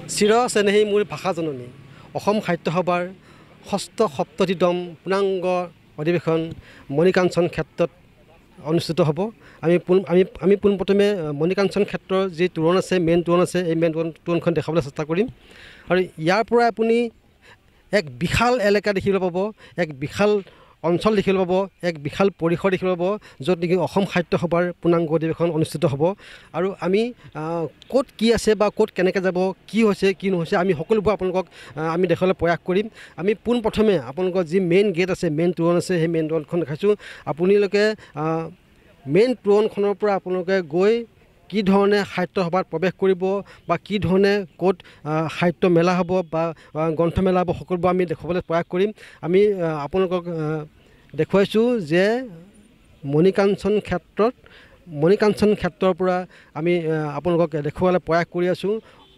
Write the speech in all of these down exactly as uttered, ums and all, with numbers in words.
চিৰ চেনেহী মোৰ ভাষা জননী অসম সাহিত্য সভাৰ ষষ্ঠ সপ্ততিতম পূৰ্ণাংগ অধিৱেশন মণিকাঞ্চন ক্ষেত্ৰত অনুষ্ঠিত হ'ব। আমি পোন আমি আমি পোনপ্ৰথমে মণিকাঞ্চন ক্ষেত্ৰৰ যি তোৰণ আছে মেইন তোৰণ আছে এই মেইন তোৰণ তোৰণখন দেখাবলৈ চেষ্টা কৰিম আৰু ইয়াৰ পৰা আপুনি এক বিশাল এলেকা দেখিবলৈ পাব, এক বিশাল অঞ্চল দেখিবলৈ পাব, এক বিশাল পৰিসৰ দেখিবলৈ পাব য'ত নেকি অসম সাহিত্য সভাৰ পূৰ্ণাংগ অধিৱেশন অনুষ্ঠিত হ'ব। আৰু আমি ক'ত কি আছে বা ক'ত কেনেকৈ যাব, কি হৈছে কি নহৈছে আমি সকলোবোৰ আপোনালোকক আমি দেখাবলৈ প্ৰয়াস কৰিম। আমি পোনপ্ৰথমে আপোনালোকৰ যি মেইন গেট আছে মেইন তোৰণ আছে সেই মেইন তোৰণখন দেখাইছোঁ। আপোনালোকে মেইন তোৰণখনৰ পৰা আপোনালোকে গৈ কি ধৰণে সাহিত্য সভাত প্ৰৱেশ কৰিব বা কি ধৰণে ক'ত সাহিত্য মেলা হ'ব বা গ্ৰন্থমেলা হ'ব সকলোবোৰ আমি দেখুৱাবলৈ প্ৰয়াস কৰিম। আমি আপোনালোকক দেখুৱাইছোঁ যে মণিকাঞ্চন ক্ষেত্ৰত মণিকাঞ্চন ক্ষেত্ৰৰ পৰা আমি আপোনালোকক দেখুৱাবলৈ প্ৰয়াস কৰি আছোঁ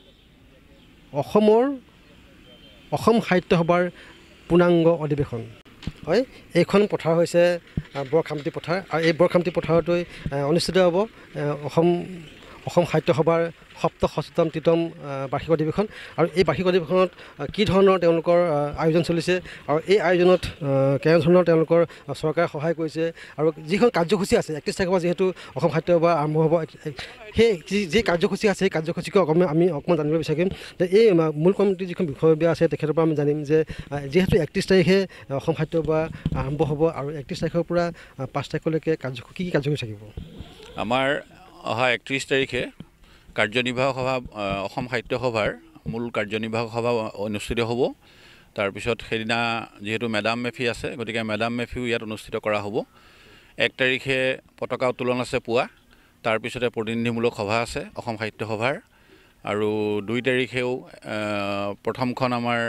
অসমৰ অসম সাহিত্য সভাৰ পূৰ্ণাংগ অধিৱেশন। হয়, এইখন পথাৰ হৈছে বৰখামতি পথাৰ আৰু এই বৰখামতি পথাৰতেই অনুষ্ঠিত হ'ব অসম অসম সাহিত্য সভাৰ সপ্ত ষষ্ঠতম তৃতীয়তম বাৰ্ষিক অধিৱেশন। আৰু এই বাৰ্ষিক অধিৱেশনত কি ধৰণৰ তেওঁলোকৰ আয়োজন চলিছে আৰু এই আয়োজনত কেনেধৰণৰ তেওঁলোকৰ চৰকাৰে সহায় কৰিছে আৰু যিখন কাৰ্যসূচী আছে একত্ৰিছ তাৰিখৰ পৰা যিহেতু অসম সাহিত্য সভা আৰম্ভ হ'ব, সেই যি কাৰ্যসূচী আছে সেই কাৰ্যসূচীক অকণমান আমি অকণমান জানিব বিচাৰিম। যে এই মূল কমিটিৰ যিখন বিষয়ববীয়া আছে তেখেতৰ পৰা আমি জানিম যে যিহেতু একত্ৰিছ তাৰিখে অসম সাহিত্য সভা আৰম্ভ হ'ব আৰু একত্ৰিছ তাৰিখৰ পৰা পাঁচ তাৰিখলৈকে কাৰ্যসূচী কি কি কাৰ্যসূচী থাকিব? আমাৰ অহা একত্ৰিছ তাৰিখে কাৰ্যনিৰ্বাহক সভা অসম সাহিত্য সভাৰ মূল কাৰ্যনিৰ্বাহক সভা অনুষ্ঠিত হ'ব। তাৰপিছত সেইদিনা যিহেতু মেডাম মেফি আছে গতিকে মেডাম মেফিও ইয়াত অনুষ্ঠিত কৰা হ'ব। এক তাৰিখে পতাকা উত্তোলন আছে পুৱা, তাৰপিছতে প্ৰতিনিধিমূলক সভা আছে অসম সাহিত্য সভাৰ আৰু দুই তাৰিখেও প্ৰথমখন আমাৰ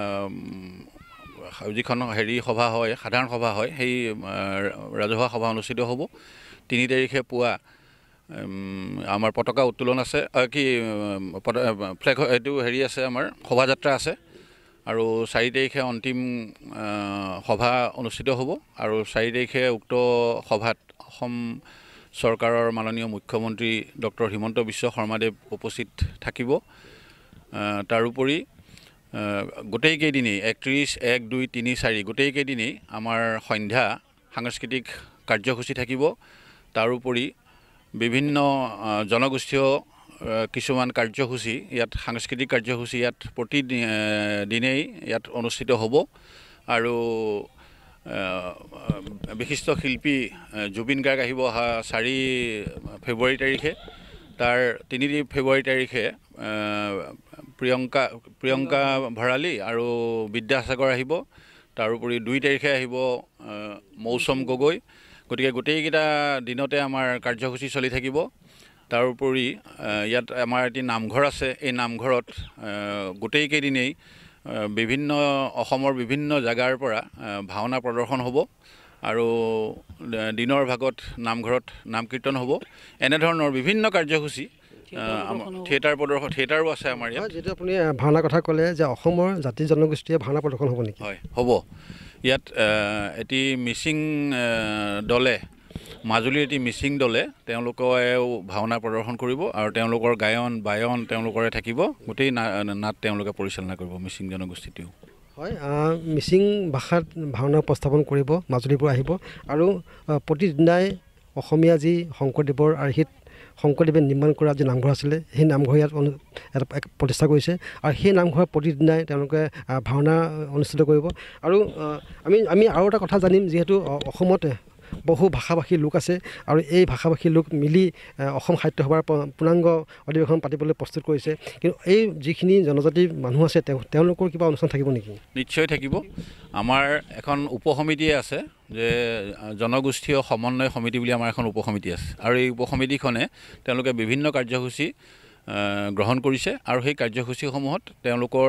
যিখন হেৰি সভা হয় সাধাৰণ সভা হয় সেই ৰাজহুৱা সভা অনুষ্ঠিত হ'ব। তিনি তাৰিখে পুৱা আমাৰ পতাকা উত্তোলন আছে কি ফ্লেগ এইটো হেৰি আছে আমাৰ শোভাযাত্ৰা আছে আৰু চাৰি তাৰিখে অন্তিম সভা অনুষ্ঠিত হ'ব আৰু চাৰি তাৰিখে উক্ত সভাত অসম চৰকাৰৰ মাননীয় মুখ্যমন্ত্ৰী ডক্টৰ হিমন্ত বিশ্ব শৰ্মাদেৱ উপস্থিত থাকিব। তাৰোপৰি গোটেইকেইদিনেই একত্ৰিছ এক দুই তিনি চাৰি গোটেইকেইদিনেই আমাৰ সন্ধ্যা সাংস্কৃতিক কাৰ্যসূচী থাকিব। তাৰোপৰি বিভিন্ন জনগোষ্ঠীয় কিছুমান কাৰ্যসূচী ইয়াত সাংস্কৃতিক কাৰ্যসূচী ইয়াত প্ৰতিদিনেই ইয়াত অনুষ্ঠিত হ'ব আৰু বিশিষ্ট শিল্পী জুবিন গাৰ্গ আহিব অহা চাৰি ফেব্ৰুৱাৰী তাৰিখে। তাৰ তিনি ফেব্ৰুৱাৰী তাৰিখে প্ৰিয়ংকা প্ৰিয়ংকা ভৰালী আৰু বিদ্যাসাগৰ আহিব। তাৰোপৰি দুই তাৰিখে আহিব মৌচম গগৈ। গতিকে গোটেইকেইটা দিনতে আমাৰ কাৰ্যসূচী চলি থাকিব। তাৰোপৰি ইয়াত আমাৰ এটি নামঘৰ আছে, এই নামঘৰত গোটেইকেইদিনেই বিভিন্ন অসমৰ বিভিন্ন জেগাৰ পৰা ভাওনা প্ৰদৰ্শন হ'ব আৰু দিনৰ ভাগত নামঘৰত নাম কীৰ্তন হ'ব। এনেধৰণৰ বিভিন্ন কাৰ্যসূচী থিয়েটাৰ প্ৰদৰ্শন থিয়েটাৰো আছে আমাৰ ইয়াত। যিটো আপুনি ভাওনাৰ কথা ক'লে যে অসমৰ জাতি জনগোষ্ঠীয়ে ভাওনা প্ৰদৰ্শন হ'ব নেকি? হয়, হ'ব। ইয়াত এটি মিচিং দলে মাজুলীৰ এটি মিচিং দলে তেওঁলোকেও ভাওনা প্ৰদৰ্শন কৰিব আৰু তেওঁলোকৰ গায়ন বায়ন তেওঁলোকৰে থাকিব। গোটেই নাট তেওঁলোকে পৰিচালনা কৰিব মিচিং জনগোষ্ঠীতেও। হয়, মিচিং ভাষাত ভাওনা উপস্থাপন কৰিব, মাজুলীৰ পৰা আহিব আৰু প্ৰতিদিনাই অসমীয়া যি শংকৰদেৱৰ আৰ্হিত শংকৰদেৱে নিৰ্মাণ কৰা যি নামঘৰ আছিলে সেই নামঘৰ ইয়াত এটা প্ৰতিষ্ঠা কৰিছে আৰু সেই নামঘৰত প্ৰতিদিনাই তেওঁলোকে ভাওনা অনুষ্ঠিত কৰিব। আৰু আমি আমি আৰু এটা কথা জানিম, যিহেতু অসমত বহু ভাষাভাষী লোক আছে আৰু এই ভাষাভাষী লোক মিলি অসম সাহিত্য সভাৰ পূৰ্ণাংগ অধিৱেশন পাতিবলৈ প্ৰস্তুত কৰিছে। কিন্তু এই যিখিনি জনজাতিৰ মানুহ আছে তেওঁ তেওঁলোকৰ কিবা অনুষ্ঠান থাকিব নেকি? নিশ্চয় থাকিব। আমাৰ এখন উপসমিতিয়ে আছে যে জনগোষ্ঠীয় সমন্বয় সমিতি বুলি আমাৰ এখন উপসমিতি আছে আৰু এই উপসমিতিখনে তেওঁলোকে বিভিন্ন কাৰ্যসূচী গ্ৰহণ কৰিছে আৰু সেই কাৰ্যসূচীসমূহত তেওঁলোকৰ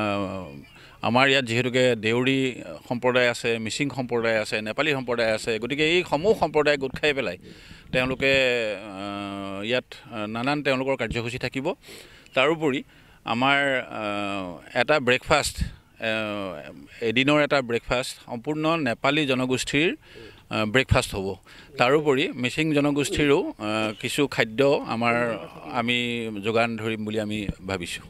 আমাৰ ইয়াত যিহেতুকে দেউৰী সম্প্ৰদায় আছে, মিচিং সম্প্ৰদায় আছে, নেপালী সম্প্ৰদায় আছে, গতিকে এই সমূহ সম্প্ৰদায় গোট খাই পেলাই তেওঁলোকে ইয়াত নানান তেওঁলোকৰ কাৰ্যসূচী থাকিব। তাৰোপৰি আমাৰ এটা ব্ৰেকফাষ্ট এদিনৰ এটা ব্ৰেকফাষ্ট সম্পূৰ্ণ নেপালী জনগোষ্ঠীৰ ব্ৰেকফাষ্ট হ'ব। তাৰোপৰি মিচিং জনগোষ্ঠীৰো কিছু খাদ্য আমাৰ আমি যোগান ধৰিম বুলি আমি ভাবিছোঁ।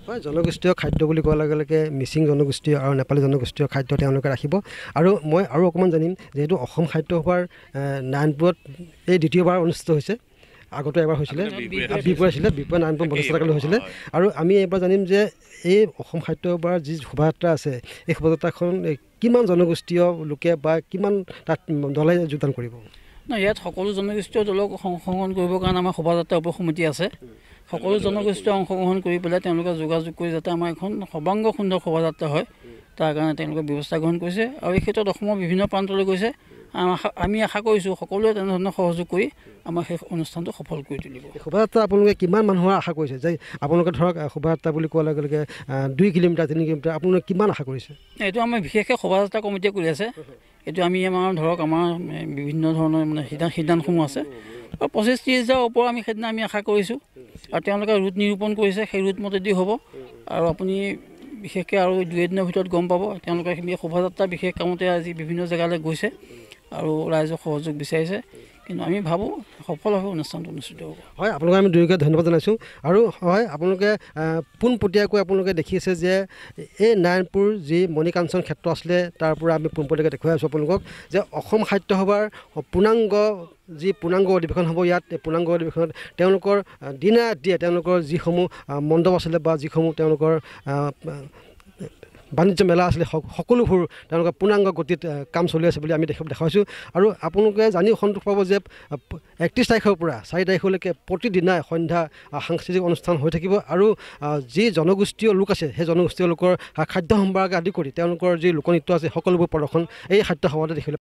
হয়, জনগোষ্ঠীয় খাদ্য বুলি কোৱাৰ লগে লগে মিচিং জনগোষ্ঠীয় আৰু নেপালী জনগোষ্ঠীয় খাদ্য তেওঁলোকে ৰাখিব। আৰু মই আৰু অকণমান জানিম যিহেতু অসম সাহিত্য সভাৰ নাৰায়ণপুৰত এই দ্বিতীয়বাৰ অনুষ্ঠিত হৈছে। আগতে এবাৰ হৈছিলে বিপুৰ আছিলে বিপুৰ নাৰায়ণপুৰ বনস্থলীকালৈ হৈছিলে। আৰু আমি এইবাৰ জানিম যে এই অসম সাহিত্য সভাৰ যি শোভাযাত্ৰা আছে এই শোভাযাত্ৰাখন কিমান জনগোষ্ঠীয় লোকে বা কিমান তাত দলে যোগদান কৰিব? নাই, ইয়াত সকলো জনগোষ্ঠীয় দলক অংশগ্ৰহণ কৰিবৰ কাৰণে আমাৰ শোভাযাত্ৰা উপ সমিতি আছে। সকলো জনগোষ্ঠীয়ে অংশগ্ৰহণ কৰি পেলাই তেওঁলোকে যোগাযোগ কৰি যাতে আমাৰ এখন সৰ্বাংগ সুন্দৰ শোভাযাত্ৰা হয় তাৰ কাৰণে তেওঁলোকে ব্যৱস্থা গ্ৰহণ কৰিছে। আৰু এই ক্ষেত্ৰত অসমৰ বিভিন্ন প্ৰান্তলৈ গৈছে। আমি আশা কৰিছোঁ সকলোৱে তেনেধৰণৰ সহযোগ কৰি আমাৰ সেই অনুষ্ঠানটো সফল কৰি তুলিব। শোভাযাত্ৰা আপোনালোকে কিমান মানুহৰ আশা কৰিছে? যে আপোনালোকে ধৰক শোভাযাত্ৰা বুলি কোৱাৰ লগে লগে দুই কিলোমিটাৰ তিনি কিলোমিটাৰ আপোনালোকে কিমান আশা কৰিছে? এইটো আমাৰ বিশেষকৈ শোভাযাত্ৰা কমিটিয়ে কৰি আছে। এইটো আমি আমাৰ ধৰক আমাৰ বিভিন্ন ধৰণৰ মানে সিদ্ধান্ত সিদ্ধান্তসমূহ আছে। আৰু পঁচিছ ত্ৰিছ হাজাৰৰ ওপৰত আমি সেইদিনা আমি আশা কৰিছোঁ। আৰু তেওঁলোকে ৰুট নিৰূপণ কৰিছে, সেই ৰুট মতেদি হ'ব। আৰু আপুনি বিশেষকৈ আৰু দুই এদিনৰ ভিতৰত গম পাব তেওঁলোকে শোভাযাত্ৰা বিশেষ কামতে আজি বিভিন্ন জেগালৈ গৈছে আৰু ৰাইজক সহযোগ বিচাৰিছে। কিন্তু আমি ভাবোঁ সফলভাৱে অনুষ্ঠানটো অনুষ্ঠিত হ'ব। হয়, আপোনালোকে আমি দুয়োকে ধন্যবাদ জনাইছোঁ। আৰু হয়, আপোনালোকে পোনপটীয়াকৈ আপোনালোকে দেখিছে যে এই নাৰায়ণপুৰ যি মণিকাঞ্চন ক্ষেত্ৰ আছিলে তাৰ পৰা আমি পোনপটীয়াকৈ দেখুৱাই আছোঁ আপোনালোকক যে অসম সাহিত্য সভাৰ পূৰ্ণাংগ যি পূৰ্ণাংগ অধিৱেশন হ'ব ইয়াত। এই পূৰ্ণাংগ অধিৱেশনত তেওঁলোকৰ দিনে ৰাতিয়ে তেওঁলোকৰ যিসমূহ মণ্ডপ আছিলে বা যিসমূহ তেওঁলোকৰ বাণিজ্য মেলা আছিলে সকলোবোৰ তেওঁলোকৰ পূৰ্ণাংগ গতিত কাম চলি আছে বুলি আমি দেখা দেখাইছোঁ। আৰু আপোনালোকে জানি সন্তোষ পাব যে একত্ৰিছ তাৰিখৰ পৰা চাৰি তাৰিখলৈকে প্ৰতিদিনাই সন্ধ্যা সাংস্কৃতিক অনুষ্ঠান হৈ থাকিব। আৰু যি জনগোষ্ঠীয় লোক আছে সেই জনগোষ্ঠীয় লোকৰ খাদ্য সম্ভাৰকে আদি কৰি তেওঁলোকৰ যি লোকনৃত্য আছে সকলোবোৰ প্ৰদৰ্শন এই সাহিত্য সভাতে দেখিবলৈ